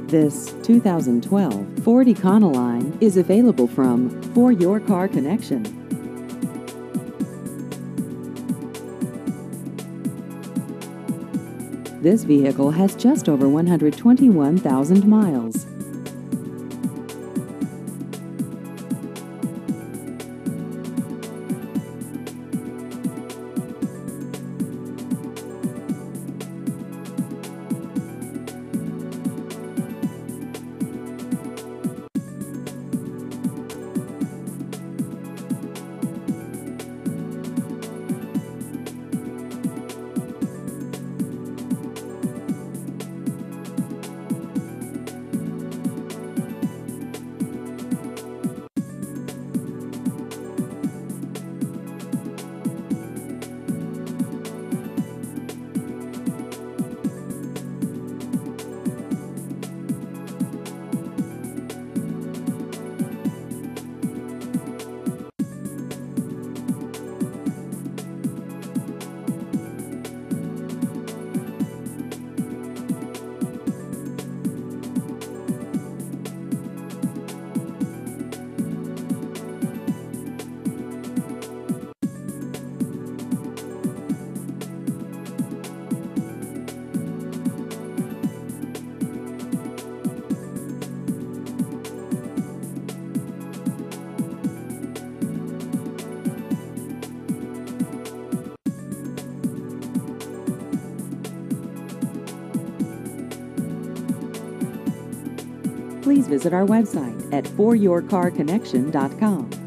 This 2012 Ford Econoline is available from For Your Car Connection. This vehicle has just over 121,000 miles. Please visit our website at foryourcarconnection.com.